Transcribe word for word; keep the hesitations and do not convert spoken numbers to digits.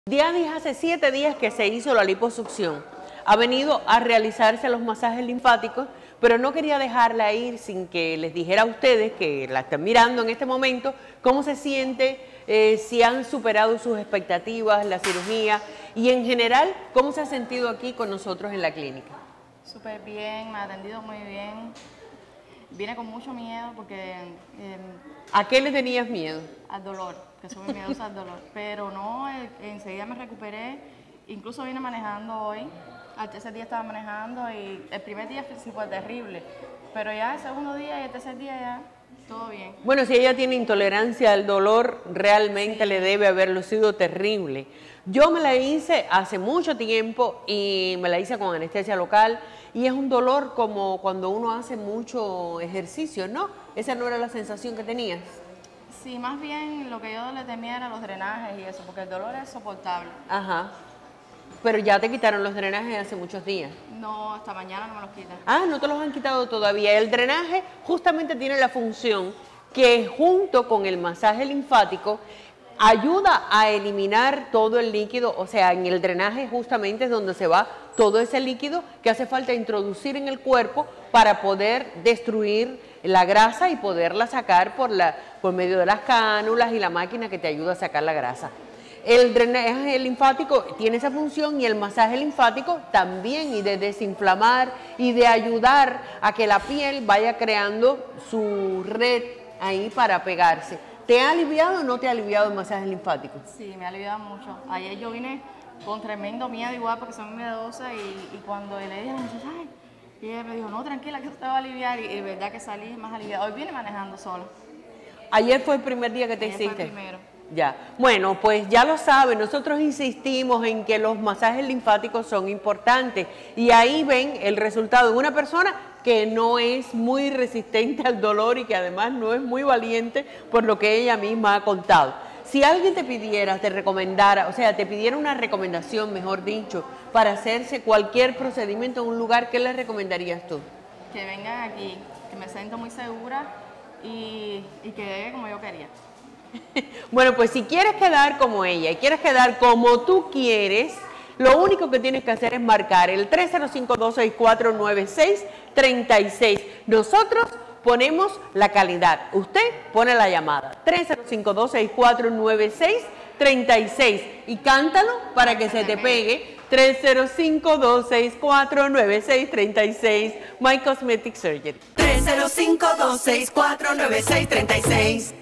Diadis hace siete días que se hizo la liposucción. Ha venido a realizarse los masajes linfáticos, pero no quería dejarla ir sin que les dijera a ustedes que la están mirando en este momento, cómo se siente, eh, si han superado sus expectativas, la cirugía y en general, cómo se ha sentido aquí con nosotros en la clínica. Súper bien, me ha atendido muy bien. Vine con mucho miedo porque... Eh, ¿A qué le tenías miedo? Al dolor, que soy muy miedosa al dolor. Pero no, eh, enseguida me recuperé. Incluso vine manejando hoy. Al tercer día estaba manejando y el primer día sí fue terrible. Pero ya el segundo día y el tercer día ya todo bien. Bueno, si ella tiene intolerancia al dolor, realmente sí le debe haber lucido terrible. Yo me la hice hace mucho tiempo y me la hice con anestesia local y es un dolor como cuando uno hace mucho ejercicio, ¿no? ¿Esa no era la sensación que tenías? Sí, más bien lo que yo le temía era los drenajes y eso, porque el dolor es soportable. Ajá. Pero ya te quitaron los drenajes hace muchos días. No, hasta mañana no me los quitan. Ah, no te los han quitado todavía. El drenaje justamente tiene la función que junto con el masaje linfático ayuda a eliminar todo el líquido, o sea, en el drenaje justamente es donde se va todo ese líquido que hace falta introducir en el cuerpo para poder destruir la grasa y poderla sacar por, la, por medio de las cánulas y la máquina que te ayuda a sacar la grasa. El drenaje linfático tiene esa función y el masaje linfático también, y de desinflamar y de ayudar a que la piel vaya creando su red ahí para pegarse. ¿Te ha aliviado o no te ha aliviado el masaje linfático? Sí, me ha aliviado mucho. Ayer yo vine con tremendo miedo igual porque soy miedosa y, y cuando le dije a la muchacha, ay, y ella me dijo, no, tranquila, que eso te va a aliviar y de verdad que salí más aliviada. Hoy vine manejando sola. ¿Ayer fue el primer día que te Ayer hiciste? Fue el primero. Ya. Bueno, pues ya lo saben, nosotros insistimos en que los masajes linfáticos son importantes y ahí ven el resultado de una persona que no es muy resistente al dolor y que además no es muy valiente por lo que ella misma ha contado. Si alguien te pidiera, te recomendara, o sea, te pidiera una recomendación, mejor dicho, para hacerse cualquier procedimiento en un lugar, ¿qué le recomendarías tú? Que vengan aquí, que me siento muy segura y, y que llegue como yo quería. Bueno, pues si quieres quedar como ella y quieres quedar como tú quieres, lo único que tienes que hacer es marcar el tres cero cinco, dos seis cuatro, nueve seis tres seis. Nosotros ponemos la calidad, usted pone la llamada tres cero cinco, dos seis cuatro, nueve seis tres seis y cántalo para que se te pegue. Tres cero cinco, dos seis cuatro, nueve seis tres seis. My Cosmetic Surgery. Tres cero cinco, dos seis cuatro, nueve seis tres seis.